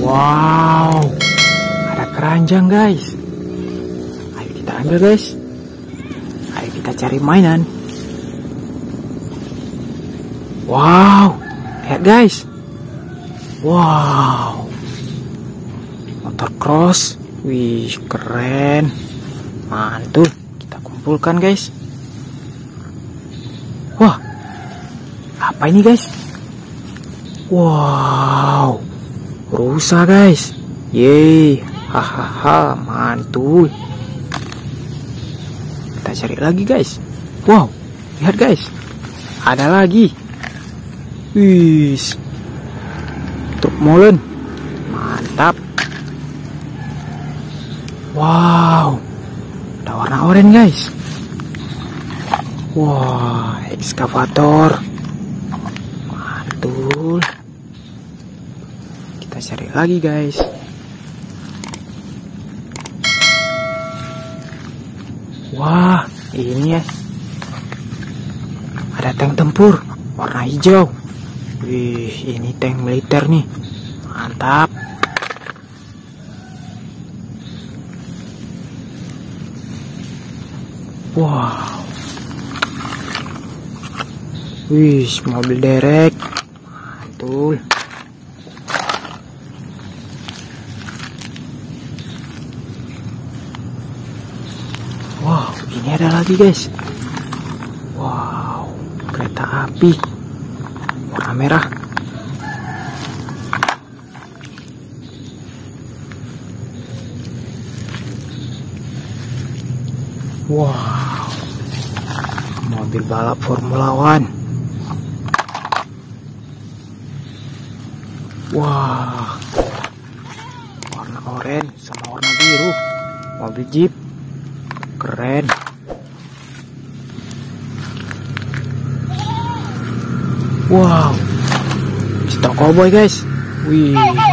Wow, ada keranjang guys. Ayo kita ambil guys. Ayo kita cari mainan. Wow, lihat guys. Wow, motor cross. Wih, keren. Mantul. Kita kumpulkan guys. Wah, apa ini guys? Wow, rusa guys. Yeay, hahaha, mantul. Kita cari lagi guys. Wow, lihat guys, ada lagi. Wih, truk molen, mantap. Wow, ada warna oranye guys. Wah, ekskavator, mantul. Kita cari lagi guys. Wah, ini ya, ada tank tempur warna hijau. Wih, ini tank militer nih, mantap. Wow, wih, mobil derek, mantul. Wow, ini ada lagi guys. Wow, kereta api warna merah. Wow, mobil balap Formula One. Wah, warna oranye sama warna biru. Mobil Jeep, keren. Wow, pistol cowboy guys. Wih.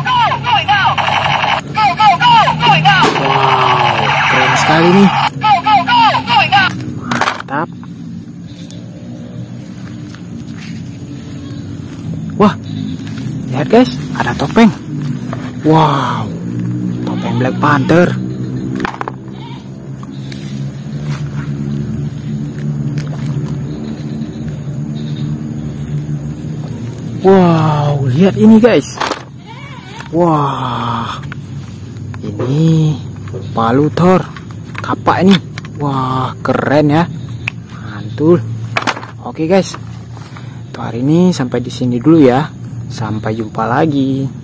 Wow, keren sekali nih. Mantap. Wah, lihat guys, ada topeng. Wow, topeng Black Panther. Wow, lihat ini guys. Wah, ini palu Thor, kapak ini. Wah, keren ya, mantul. Oke guys, untuk hari ini sampai di sini dulu ya. Sampai jumpa lagi.